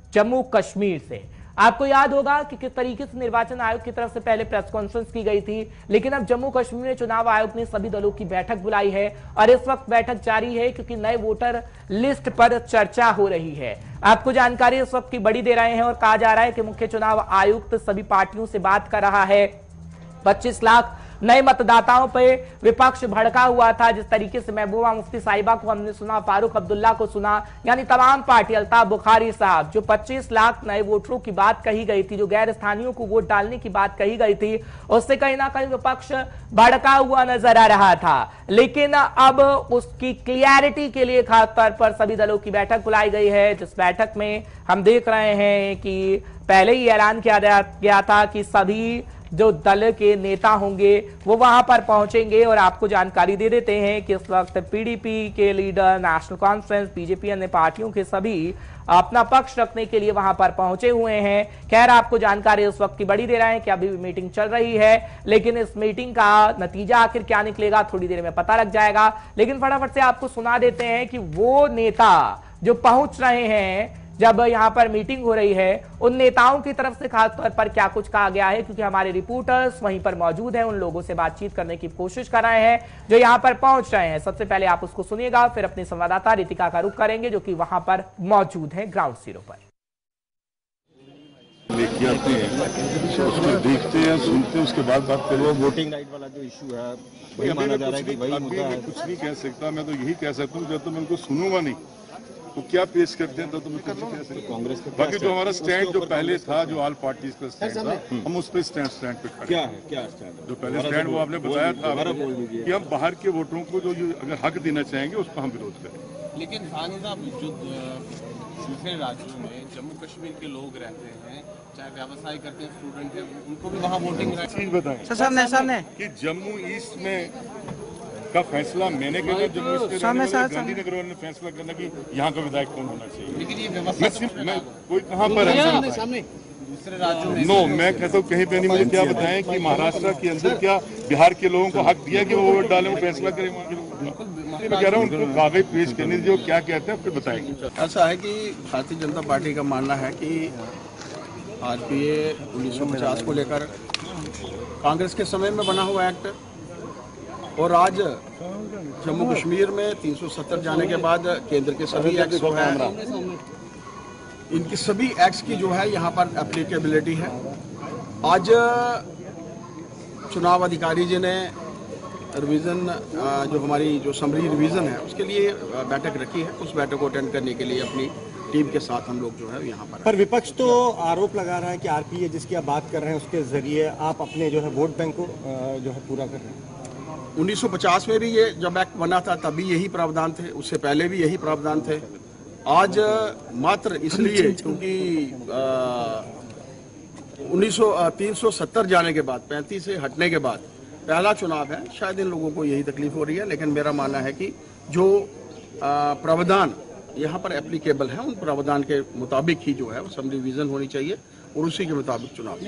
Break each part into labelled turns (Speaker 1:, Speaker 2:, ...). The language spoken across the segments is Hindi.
Speaker 1: जम्मू कश्मीर से। आपको याद होगा कि किस तरीके से निर्वाचन आयोग की तरफ से पहले प्रेस कॉन्फ्रेंस की गई थी, लेकिन अब जम्मू कश्मीर में चुनाव आयोग ने सभी दलों की बैठक बुलाई है और इस वक्त बैठक जारी है क्योंकि नए वोटर लिस्ट पर चर्चा हो रही है। आपको जानकारी इस वक्त की बड़ी दे रहे हैं और कहा जा रहा है कि मुख्य चुनाव आयुक्त सभी पार्टियों से बात कर रहा है। 25 लाख नए मतदाताओं पे विपक्ष भड़का हुआ था। जिस तरीके से महबूबा मुफ्ती साहिबा को हमने सुना, फारूक अब्दुल्ला को सुना, यानी तमाम पार्टी, अल्ताफ बुखारी साहब, जो 25 लाख नए वोटरों की बात कही गई थी, जो गैर स्थानीयों को वोट डालने की बात कही गई थी, उससे कहीं ना कहीं विपक्ष भड़का हुआ नजर आ रहा था। लेकिन अब उसकी क्लियरिटी के लिए खासतौर पर सभी दलों की बैठक बुलाई गई है, जिस बैठक में हम देख रहे हैं कि पहले ही ऐलान किया गया था कि सभी जो दल के नेता होंगे वो वहां पर पहुंचेंगे। और आपको जानकारी दे देते हैं कि इस वक्त पीडीपी के लीडर, नेशनल कॉन्फ्रेंस, बीजेपी, अन्य पार्टियों के सभी अपना पक्ष रखने के लिए वहां पर पहुंचे हुए हैं। खैर, आपको जानकारी इस वक्त की बड़ी दे रहे हैं कि अभी भी मीटिंग चल रही है, लेकिन इस मीटिंग का नतीजा आखिर क्या निकलेगा थोड़ी देर में पता लग जाएगा। लेकिन फटाफट से आपको सुना देते हैं कि वो नेता जो पहुंच रहे हैं, जब यहां पर मीटिंग हो रही है, उन नेताओं की तरफ से खास तौर पर क्या कुछ कहा गया है, क्योंकि हमारे रिपोर्टर्स वहीं पर मौजूद हैं, उन लोगों से बातचीत करने की कोशिश कर रहे हैं जो यहां पर पहुंच रहे हैं। सबसे पहले आप उसको सुनिएगा, फिर अपनी संवाददाता रितिका का रुख करेंगे जो कि वहां पर मौजूद है ग्राउंड जीरो पर।
Speaker 2: लेके आते हैं, उसको देखते हैं, सुनते हैं, उसके बाद बात करें।
Speaker 3: वोटिंग राइट वाला जो इशू है वही माना जा रहा है कि वही मुद्दा है।
Speaker 2: कुछ नहीं कह सकता, मैं तो यही कह सकता हूँ जब तो मैं उनको सुनूंगा नहीं वो क्या पेश करते हैं तो मैं कुछ नहीं कह सकता।
Speaker 3: कांग्रेस
Speaker 2: बाकी जो हमारा स्टैंड जो पहले था, जो ऑल पार्टीज का स्टैंड था, हम उस पर स्टैंड पे खड़े।
Speaker 3: क्या है, क्या स्टैंड?
Speaker 2: जो पहले स्टैंड वो आपने बताया था कि हम बाहर के वोटरों को जो अगर हक देना चाहेंगे उसको हम विरोध करें।
Speaker 4: लेकिन खान साहब, जो दूसरे राज्यों में जम्मू कश्मीर के लोग रहते हैं, चाहे व्यवसाय करते हैं, स्टूडेंट हैं, उनको भी वहाँ वोटिंग राइट।
Speaker 2: चीज बताएं सामने कि जम्मू ईस्ट में का फैसला मैंने किया, जम्मू ईस्ट गांधीनगर ने फैसला करना कि यहाँ का विधायक कौन होना चाहिए।
Speaker 4: लेकिन ये व्यवस्था
Speaker 2: कोई कहाँ पर है
Speaker 4: दूसरे राज्यों में?
Speaker 2: नो, मैं कहता हूँ कहीं पे नहीं। मुझे क्या बताएं कि महाराष्ट्र के अंदर क्या बिहार के लोगों को हक दिया कि वो वोट डालें, वो फैसला करें? मैं कह रहा हूँ उनको कागज पेश करने दीजिए, क्या कहते हैं फिर बताएंगे।
Speaker 5: ऐसा है कि भारतीय जनता पार्टी का मानना है कि आरपीए 1950 को लेकर कांग्रेस के समय में बना हुआ एक्ट, और आज जम्मू कश्मीर में 370 जाने के बाद केंद्र के सभी एक्ट्स जो है, इनकी सभी एक्ट्स की जो है यहाँ पर एप्लीकेबिलिटी है। आज चुनाव अधिकारी जी ने रिवीजन, जो हमारी जो समरी रिवीजन है, उसके लिए बैठक रखी है। उस बैठक को अटेंड करने के लिए अपनी टीम के साथ हम लोग जो है यहाँ पर
Speaker 3: विपक्ष तो आरोप लगा रहा है कि आरपीए जिसकी आप बात कर रहे हैं उसके जरिए आप अपने जो है वोट बैंक को जो है पूरा कर रहे हैं।
Speaker 5: 1950 में भी ये जब एक्ट बना था तभी यही प्रावधान थे, उससे पहले भी यही प्रावधान थे। आज मात्र इसलिए क्योंकि 370 जाने के बाद, 35 से हटने के बाद पहला चुनाव है, शायद इन लोगों को यही तकलीफ हो रही है। लेकिन मेरा मानना है कि जो प्रावधान यहाँ पर एप्लीकेबल है, उन प्रावधान के मुताबिक ही जो है वो सब रिवीजन होनी चाहिए और उसी के मुताबिक चुनाव।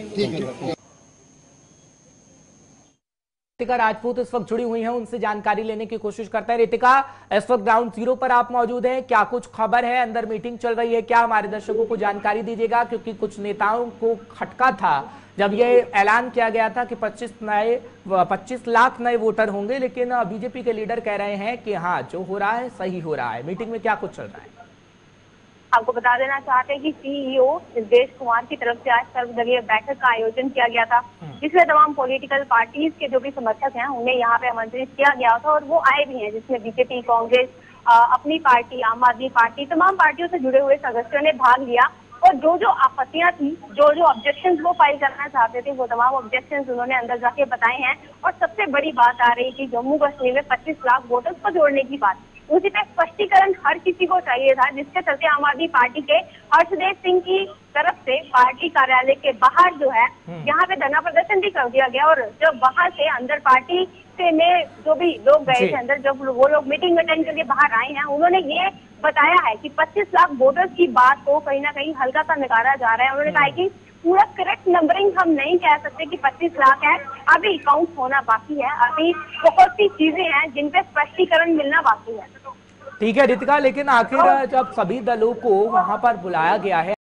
Speaker 1: रितिका राजपूत इस वक्त जुड़ी हुई हैं, उनसे जानकारी लेने की कोशिश करते हैं। रितिका, इस वक्त ग्राउंड जीरो पर आप मौजूद हैं, क्या कुछ खबर है? अंदर मीटिंग चल रही है, क्या हमारे दर्शकों को जानकारी दीजिएगा, क्योंकि कुछ नेताओं को खटका था जब ये ऐलान किया गया था कि 25 लाख नए वोटर होंगे, लेकिन बीजेपी के लीडर कह रहे हैं कि हाँ, जो हो रहा है सही हो रहा है। मीटिंग में क्या कुछ चल रहा है?
Speaker 6: आपको बता देना चाहते हैं कि सीईओ निर्देश कुमार की तरफ से आज सर्वदलीय बैठक का आयोजन किया गया था, जिसमें तमाम पॉलिटिकल पार्टीज के जो भी समर्थक हैं उन्हें यहाँ पे आमंत्रित किया गया था और वो आए भी हैं, जिसमें बीजेपी, कांग्रेस, अपनी पार्टी, आम आदमी पार्टी, तमाम पार्टियों से जुड़े हुए सदस्यों ने भाग लिया। और जो जो आपत्तियां थी, जो जो ऑब्जेक्शंस वो फाइल करना चाहते थे, वो तमाम ऑब्जेक्शंस उन्होंने अंदर जाके बताए हैं। और सबसे बड़ी बात आ रही थी जम्मू कश्मीर में 25 लाख वोटर्स को जोड़ने की बात। उसी पे स्पष्टीकरण हर किसी को चाहिए था, जिसके चलते आम आदमी पार्टी के हर्षदेव सिंह की तरफ से पार्टी कार्यालय के बाहर जो है यहाँ पे धरना प्रदर्शन भी कर दिया गया। और जब बाहर से अंदर पार्टी से में जो भी लोग गए थे अंदर, जब वो लोग मीटिंग अटेंड करके बाहर आए हैं, उन्होंने ये बताया है कि 25 लाख वोटर्स की बात को कहीं ना कहीं हल्का सा नकारा जा रहा है। उन्होंने कहा कि पूरा करेक्ट नंबरिंग हम नहीं कह सकते कि 25 लाख है, अभी काउंट होना बाकी है, अभी बहुत सी चीजें हैं जिन पे स्पष्टीकरण मिलना बाकी है।
Speaker 1: ठीक है रितिका, लेकिन आखिर जब सभी दलों को वहां पर बुलाया गया है